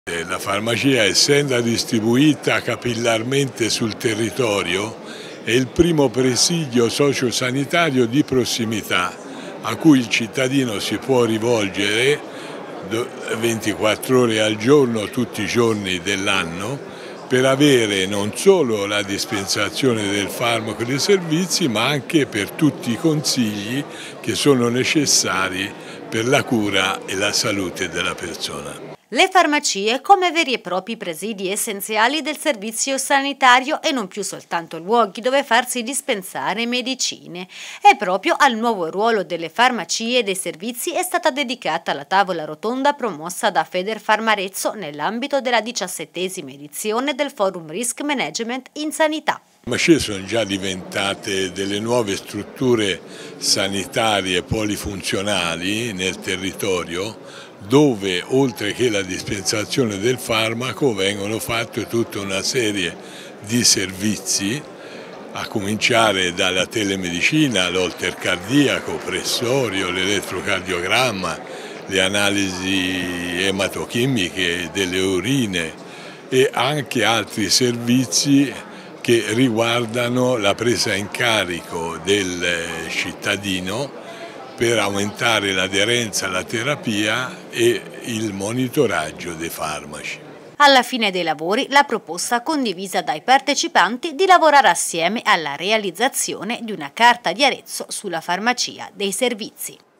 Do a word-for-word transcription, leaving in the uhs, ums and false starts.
La farmacia, essendo distribuita capillarmente sul territorio, è il primo presidio sociosanitario di prossimità a cui il cittadino si può rivolgere ventiquattro ore al giorno, tutti i giorni dell'anno, per avere non solo la dispensazione del farmaco e dei servizi, ma anche per tutti i consigli che sono necessari per la cura e la salute della persona. Le farmacie come veri e propri presidi essenziali del servizio sanitario e non più soltanto luoghi dove farsi dispensare medicine. E proprio al nuovo ruolo delle farmacie e dei servizi è stata dedicata la tavola rotonda promossa da Federfarmarezzo nell'ambito della diciassettesima edizione del Forum Risk Management in Sanità. Le farmacie sono già diventate delle nuove strutture sanitarie polifunzionali nel territorio, dove oltre che la dispensazione del farmaco vengono fatte tutta una serie di servizi, a cominciare dalla telemedicina, l'holter cardiaco, pressorio, l'elettrocardiogramma, le analisi ematochimiche delle urine e anche altri servizi che riguardano la presa in carico del cittadino per aumentare l'aderenza alla terapia e il monitoraggio dei farmaci. Alla fine dei lavori, la proposta condivisa dai partecipanti di lavorare assieme alla realizzazione di una carta di Arezzo sulla farmacia dei servizi.